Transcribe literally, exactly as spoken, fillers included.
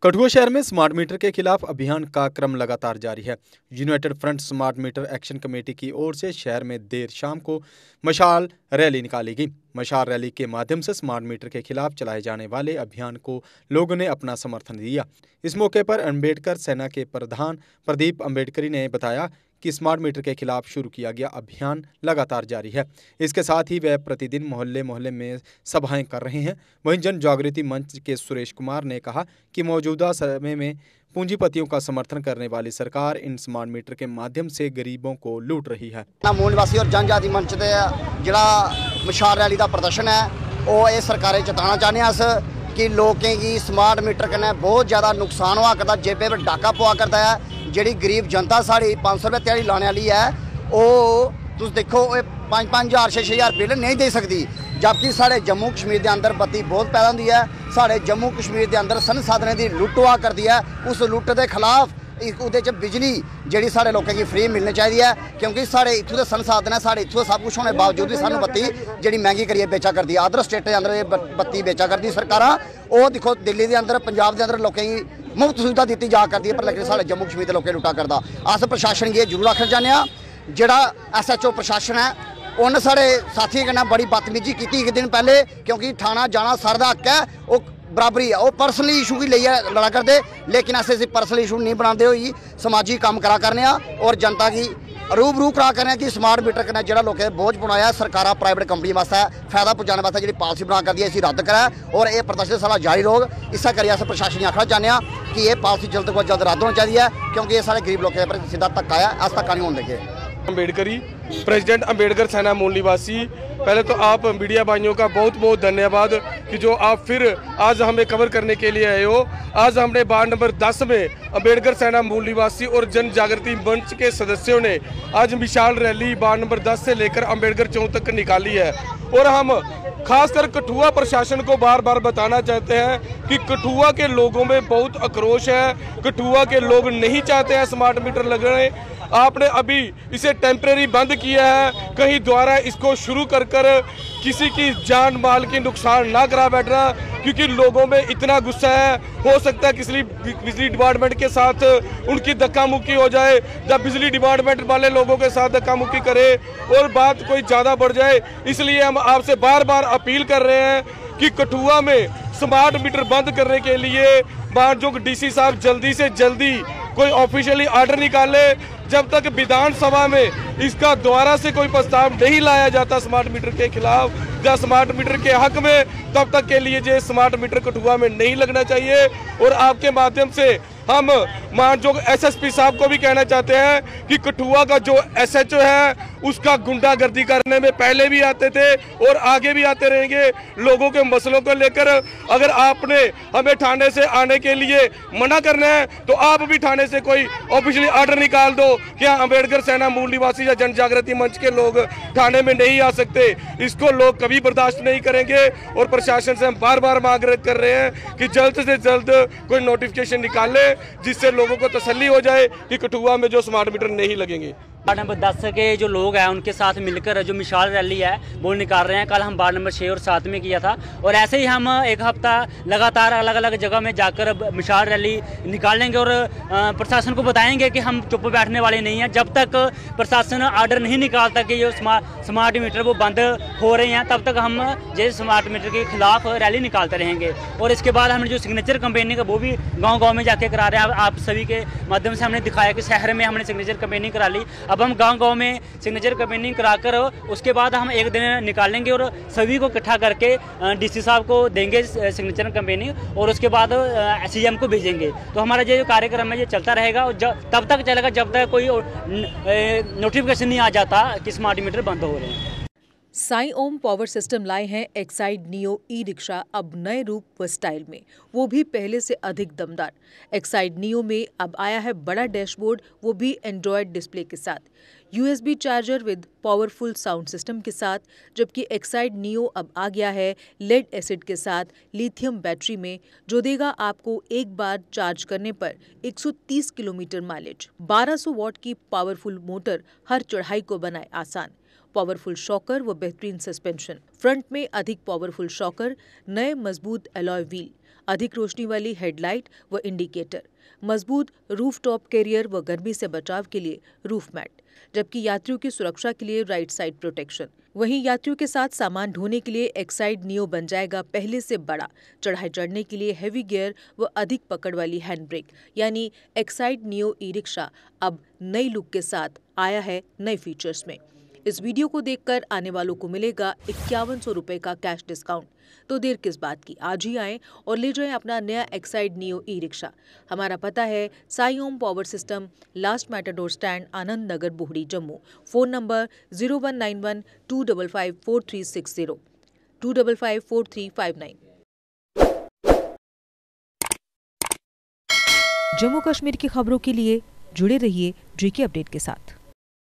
कठुआ शहर में smart meter के खिलाफ अभियान का क्रम लगातार जारी है। United front smart meter action committee की ओर से शहर में देर शाम को मशाल रैली निकाली गई। मशाल रैली के माध्यम से स्मार्ट मीटर के खिलाफ चलाए जाने वाले अभियान को लोगों ने अपना समर्थन दिया। इस मौके पर अम्बेडकर सेना के प्रधान प्रदीप अम्बेडकरी ने बताया कि स्मार्ट मीटर के खिलाफ शुरू किया गया अभियान लगातार जारी है। इसके साथ ही वह प्रतिदिन मोहल्ले मोहल्ले में सभाएं कर रहे हैं। वहीं जन जागृति मंच के सुरेश कुमार ने कहा कि मौजूदा समय में पूंजीपतियों का समर्थन करने वाली सरकार इन स्मार्ट मीटर के माध्यम से गरीबों को लूट रही है। मूल निवासी और जन जाति मंच के जिहड़ा मशाल रैली का प्रदर्शन है वो ये सरकारें चेताना चाहते हैं अस कि लोगों की स्मार्ट मीटर कन्नै बहुत ज़्यादा नुकसान हुआ करता, जेबे पर डाका पवा करता है। जी गरीब जनता साड़ी पाँच सौ रुपये दिहाड़ी लाने वाली है वो तुम देखो पाँच पाँच हज़ार छे छे हज़ार बिल नहीं दे सकती, जबकि साढ़े जम्मू कश्मीर के अंदर बत्ती बहुत पैदा होती है। साढ़े जम्मू कश्मीर के अंदर संसाधन की लुट हुआ करती है। उस लुट के खिलाफ उहदे च बिजली जी साढ़े लोगों की फ्री मिलनी चाहिए है, क्योंकि साढ़े इत्थों के संसाधन है, साढ़े इत्थों सब कुछ होने बावजूद भी सानू बत्ती जी महंगी करिए बेचा करती है। अदर स्टेटें के अंदर बत्ती बेचा करती सरकार वो देखो दिल्ली के अंदर पंजाब के अंदर लोगों की मुफ्त सुविधा दी जा करती है, पर लेकिन साढ़े जम्मू कश्मीर के लोग लुटा करता। अस प्रशासन गी जरूर आखना चाहते हैं जोड़ा एस एच ओ प्रशासन है उन्हें साढ़े साथी कन्नै बड़ी बदतमीजी की एक दिन पहले, क्योंकि थाना जाना सर का हक है, वो बराबरी है, वो पर्सनली इशू की लेइयै लड़ा करते, लेकिन अस इस पर्सनल इशू नहीं बनाते हुई समाजी काम करा करने और जनता की रूबरू करा करने कि स्मार्ट मीटर कन्नै जिहड़ा लोकें बोझ बनाया सरकारां प्राइवेट कंपनी वास्ते फायदा पहुँचाने वास्ते जी पॉलिसी बना कर दी इसी रद्द कराए और ये प्रदर्शन सारा जारी लोग इस करियै अस प्रशासन आखना चाहते हैं कि यह पॉलिसी जल्द को जल्द रद्द होनी चाहिए है, क्योंकि ये सारे गरीब लोगों पर सीधा धक्का है, अस धक्का नहीं होने देंगे। अम्बेडकरी प्रेसिडेंट अम्बेडकर सेना मूल निवासी, पहले तो आप मीडिया भाइयों का बहुत बहुत धन्यवाद कि जो आप फिर आज हमें कवर करने के लिए आए हो। आज हमने वार्ड नंबर दस में अम्बेडकर सेना मूल निवासी और जन जागृति मंच के सदस्यों ने आज विशाल रैली वार्ड नंबर दस से लेकर अम्बेडकर चौक तक निकाली है और हम खासकर कठुआ प्रशासन को बार बार बताना चाहते हैं कि कठुआ के लोगों में बहुत आक्रोश है। कठुआ के लोग नहीं चाहते हैं स्मार्ट मीटर लगने। आपने अभी इसे टेम्परेरी बंद किया है, कहीं द्वारा इसको शुरू कर कर किसी की जान माल की नुकसान ना करा बैठना, क्योंकि लोगों में इतना गुस्सा है। हो सकता है किसी बिजली डिपार्टमेंट के साथ उनकी धक्का मुक्की हो जाए, जब बिजली डिपार्टमेंट वाले लोगों के साथ धक्का मुक्की करे और बात कोई ज़्यादा बढ़ जाए। इसलिए हम आपसे बार बार अपील कर रहे हैं कि कठुआ में स्मार्ट मीटर बंद करने के लिए मानयोग डीसी साहब जल्दी से जल्दी कोई ऑफिशियली आर्डर निकाले। जब तक विधानसभा में इसका दोबारा से कोई प्रस्ताव नहीं लाया जाता स्मार्ट मीटर के खिलाफ या स्मार्ट मीटर के हक में, तब तक के लिए जो स्मार्ट मीटर कठुआ में नहीं लगना चाहिए। और आपके माध्यम से हम मानयोग एसएसपी साहब को भी कहना चाहते हैं कि कठुआ का जो एसएचओ है उसका गुंडागर्दी करने में पहले भी आते थे और आगे भी आते रहेंगे। लोगों के मसलों को लेकर अगर आपने हमें थाने से आने के लिए मना करना है तो आप भी थाने से कोई ऑफिशियली आर्डर निकाल दो। क्या अम्बेडकर सेना मूल निवासी या जन जागृति मंच के लोग थाने में नहीं आ सकते? इसको लोग कभी बर्दाश्त नहीं करेंगे और प्रशासन से हम बार बार मांग कर रहे हैं कि जल्द से जल्द कोई नोटिफिकेशन निकाले जिससे लोगों को तसल्ली हो जाए कि कठुआ में जो स्मार्ट मीटर नहीं लगेंगे। वार्ड नंबर दस के जो लोग हैं उनके साथ मिलकर जो मिसाल रैली है वो निकाल रहे हैं। कल हम वार्ड नंबर छः और सात में किया था और ऐसे ही हम एक हफ्ता लगातार अलग अलग जगह में जाकर मिसाल रैली निकालेंगे और प्रशासन को बताएंगे कि हम चुप बैठने वाले नहीं हैं। जब तक प्रशासन आर्डर नहीं निकालता कि जो स्मार्ट मीटर वो बंद हो रहे हैं तब तक हम जो स्मार्ट मीटर के खिलाफ रैली निकालते रहेंगे। और इसके बाद हमने जो सिग्नेचर कैंपेनिंग है वो भी गाँव गाँव में जाके करा रहे हैं। आप सभी के माध्यम से हमने दिखाया कि शहर में हमने सिग्नेचर कैंपेनिंग करा ली, अब हम गांव गांव में सिग्नेचर कैंपेनिंग कराकर उसके बाद हम एक दिन निकालेंगे और सभी को इकट्ठा करके डीसी साहब को देंगे सिग्नेचर कैंपेनिंग और उसके बाद सीएम को भेजेंगे। तो हमारा जो कार्यक्रम है ये चलता रहेगा और जब तब तक चलेगा जब तक कोई नोटिफिकेशन नहीं आ जाता कि स्मार्ट मीटर बंद हो रहे हैं। साई ओम पावर सिस्टम लाए हैं एक्साइड नियो ई रिक्शा अब नए रूप व स्टाइल में, वो भी पहले से अधिक दमदार। एक्साइड नियो में अब आया है बड़ा डैशबोर्ड, वो भी एंड्रॉयड डिस्प्ले के साथ, USB charger with powerful sound system के साथ, जबकि एक्साइड नियो अब आ गया है लेड एसिड के साथ लिथियम बैटरी में, जो देगा आपको एक बार चार्ज करने पर एक सौ तीस किलोमीटर माइलेज। बारह सौ वॉट की पावरफुल मोटर हर चढ़ाई को बनाए आसान, पावरफुल शॉकर व बेहतरीन सस्पेंशन, फ्रंट में अधिक पावरफुल शॉकर, नए मजबूत एलॉय व्हील, अधिक रोशनी वाली हेडलाइट व इंडिकेटर, मजबूत रूफ टॉप कैरियर व गर्मी से बचाव के लिए रूफ मैट, जबकि यात्रियों की सुरक्षा के लिए राइट साइड प्रोटेक्शन। वहीं यात्रियों के साथ सामान ढोने के लिए एक्साइड नियो बन जाएगा पहले से बड़ा, चढ़ाई चढ़ने के लिए हैवी गियर व अधिक पकड़ वाली हैंड ब्रेक, यानी एक्साइड नियो ई रिक्शा अब नई लुक के साथ आया है नए फीचर्स में। इस वीडियो को देखकर आने वालों को मिलेगा इक्यावन सौ रुपए का कैश डिस्काउंट। तो देर किस बात की, आज ही आएं और ले जाएं अपना नया एक्साइड नियो ई रिक्शा। हमारा पता है Sai Om power system, last Matador stand, Anand Nagar, Bohri, Jammu. Phone number zero one nine one two double five four three six zero two double five four three five nine. Jammu Kashmir की खबरों के लिए जुड़े रहिए जीके अपडेट के साथ।